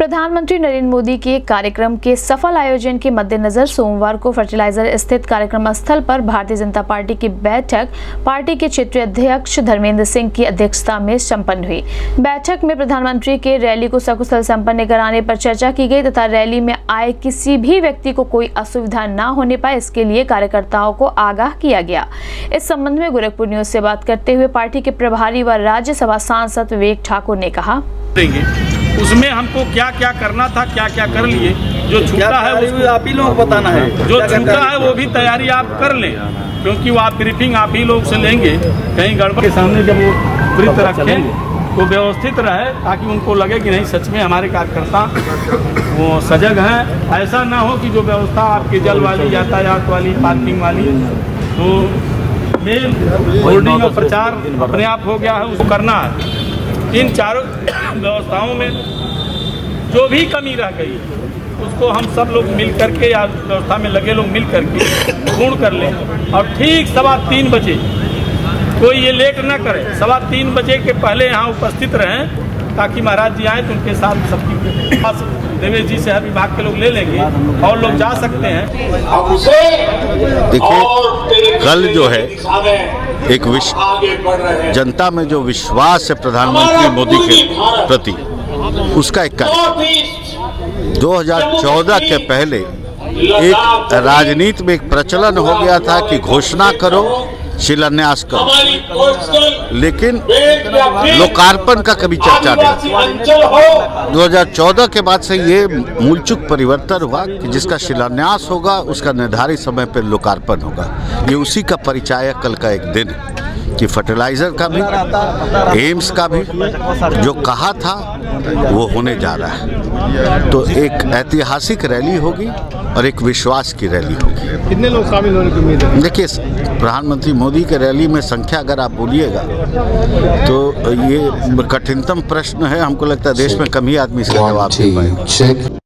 प्रधानमंत्री नरेंद्र मोदी के कार्यक्रम के सफल आयोजन के मद्देनजर सोमवार को फर्टिलाइजर स्थित कार्यक्रम स्थल पर भारतीय जनता पार्टी की बैठक पार्टी के क्षेत्रीय अध्यक्ष धर्मेंद्र सिंह की अध्यक्षता में संपन्न हुई। बैठक में प्रधानमंत्री के रैली को सकुशल संपन्न कराने पर चर्चा की गई तथा रैली में आए किसी भी व्यक्ति को कोई असुविधा न होने पाए इसके लिए कार्यकर्ताओं को आगाह किया गया। इस संबंध में गोरखपुर न्यूज से बात करते हुए पार्टी के प्रभारी व राज्यसभा सांसद विवेक ठाकुर ने कहा, उसमें हमको क्या क्या करना था, क्या क्या कर लिए। जो छूटा है वो आप ही लोग बताना है, जो छूटा है वो भी तैयारी आप कर लें, क्योंकि वो आप ब्रीफिंग आप ही लोग से लेंगे। कहीं गड़बड़ के सामने जब वो वृत्त रखें तो व्यवस्थित रहे, ताकि उनको लगे कि नहीं सच में हमारे कार्यकर्ता वो सजग हैं। ऐसा ना हो कि जो व्यवस्था आपकी जल वाली, यातायात वाली, पार्किंग वाली, तो मेल होर्डिंग और प्रचार अपने आप हो गया है, उसको करना है। इन चारों व्यवस्थाओं में जो भी कमी रह गई उसको हम सब लोग मिल करके या व्यवस्था में लगे लोग मिल करके पूर्ण कर लें। और ठीक 3:15 बजे कोई ये लेट ना करे, 3:15 बजे के पहले यहाँ उपस्थित रहें, ताकि महाराज जी आए तो उनके साथ सबकी देवेश जी से हर विभाग के लोग ले लेंगे और लोग जा सकते हैं। देखिए, कल जो है एक जनता में जो विश्वास है प्रधानमंत्री मोदी के प्रति, उसका एक कार्यक्रम 2014 के पहले एक राजनीति में एक प्रचलन हो गया था कि घोषणा करो, शिलान्यास करो, लेकिन लोकार्पण का कभी चर्चा नहीं। 2014 के बाद से ये मूलचूक परिवर्तन हुआ कि जिसका शिलान्यास होगा उसका निर्धारित समय पर लोकार्पण होगा। ये उसी का परिचायक कल का एक दिन है कि फर्टिलाइजर का भी, एम्स का भी जो कहा था वो होने जा रहा है। तो एक ऐतिहासिक रैली होगी और एक विश्वास की रैली होगी। कितने लोग शामिल होने की उम्मीद है? देखिए, प्रधानमंत्री मोदी के रैली में संख्या अगर आप बोलिएगा तो ये कठिनतम प्रश्न है। हमको लगता है देश में कम ही आदमी इसका जवाब दे पाएंगे।